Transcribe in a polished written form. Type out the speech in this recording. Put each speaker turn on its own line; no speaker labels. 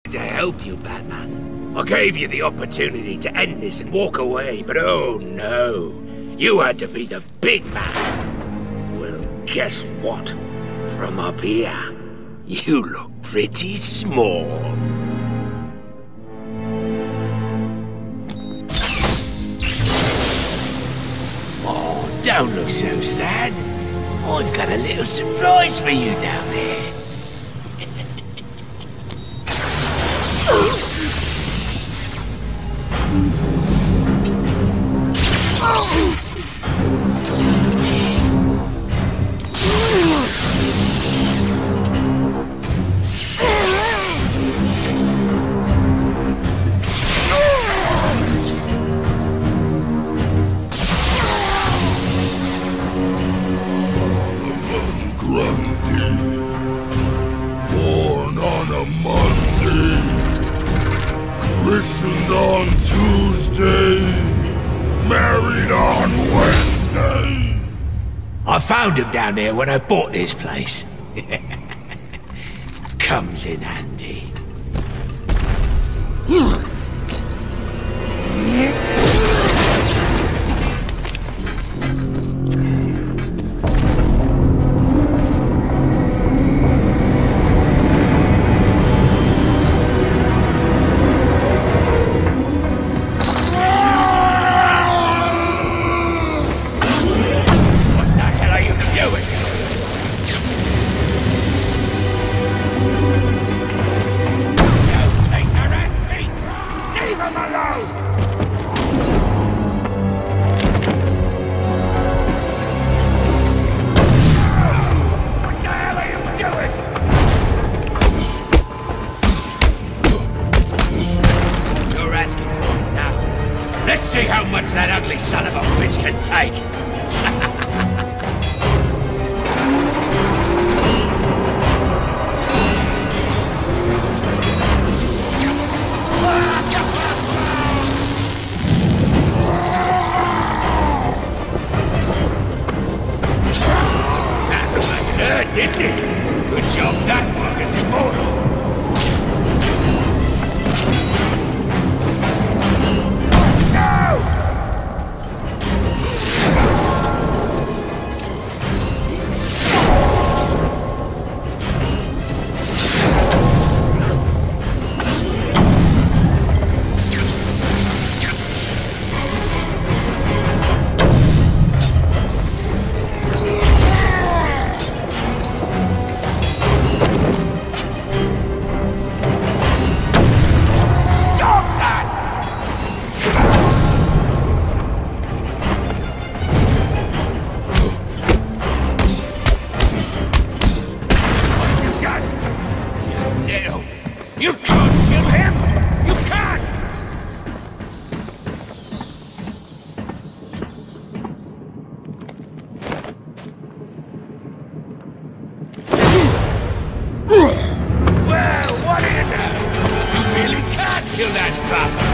To help you, Batman. I gave you the opportunity to end this and walk away, but oh no. You had to be the big man. Well, guess what? From up here, you look pretty small. Oh, don't look so sad. I've got a little surprise for you down there.
Christened on Tuesday, married on Wednesday.
I found him down there when I bought this place. Comes in handy. Let's see how much that ugly son of a bitch can take. It hurt, didn't it? Good job that bugger's immortal. You can't kill him! You can't! Well, what do you know? You really can't kill that bastard!